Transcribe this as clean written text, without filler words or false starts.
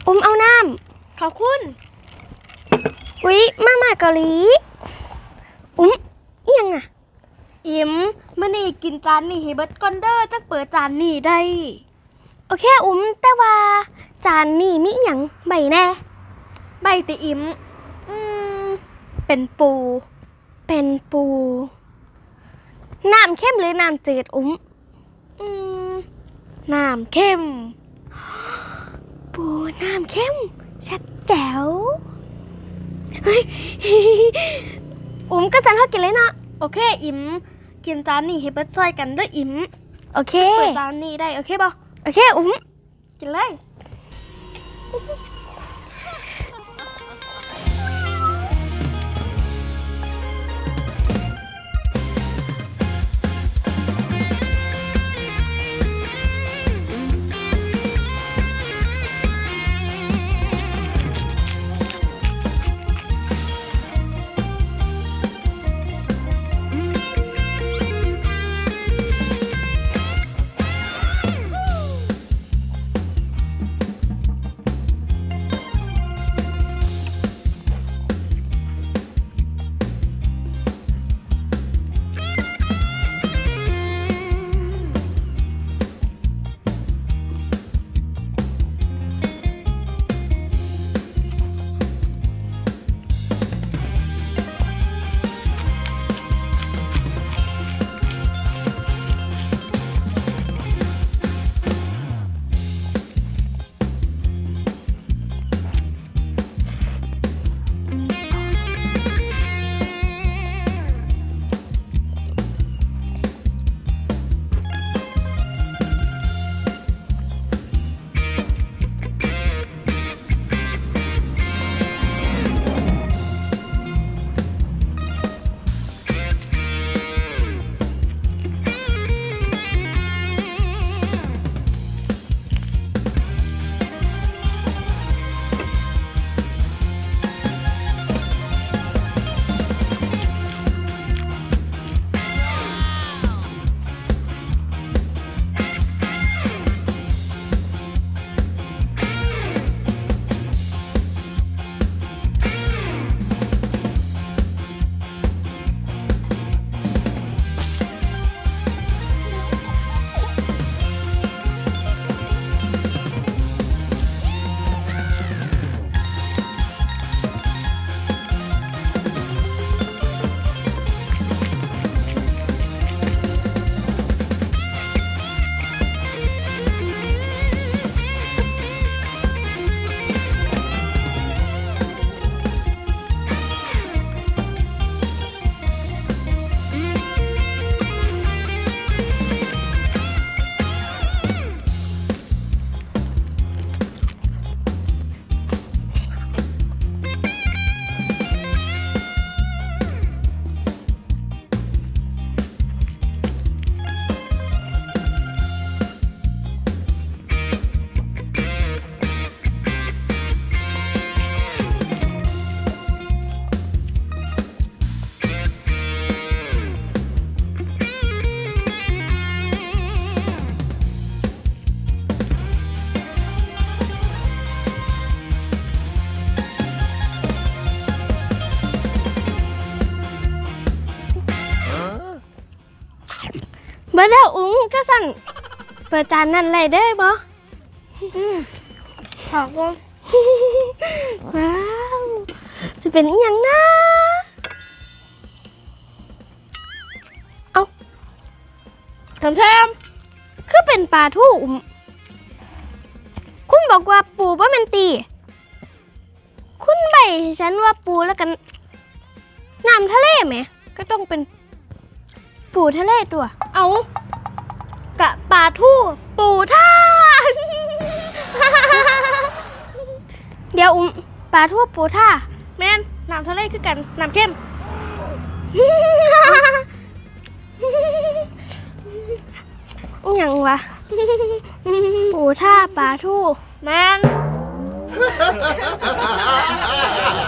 เอาน้ำขอบคุณอุ๊ยมาเกาหลีอีหยังอ่ะอิ่มมื้อนี้กินจานนี่ให้เบิดก่อนเด้อจักเปิดจานนี่ได้โอเคแต่ว่าจานนี่มีอีหยังใบแน่ใบติอิ่มเป็นปูน้ำเข้มหรือน้ำจืดน้ำเข้มปูน้ำเข้มชัดแจ๋วก็สั่งเขากินเลยเนาะโอเคอิ่มกินจานนี้ให้เบิดซอยกันด้วยอิ่มโอเคเปิดจานนี้ได้โอเคป่ะโอเคกินเลยเบิดแล้วก็สั่นเปิดจานนั่นเลยได้บ่ขอบคุณว้าวจะเป็นอีหยังนะเอาแถมคือเป็นปลาทู่คุณบอกว่าปูว่ามันตีคุณใบฉันว่าปูแล้วกันน้ำทะเลไหมก็ต้องเป็นปูทะเลตัวเอากะปลาทู่ปูท่าเดี๋ยวปลาทู่ปูท่าแม่นน้ำทะเลคือกันน้ำเข้มอย่างวะปูท่าปลาทู่แม่น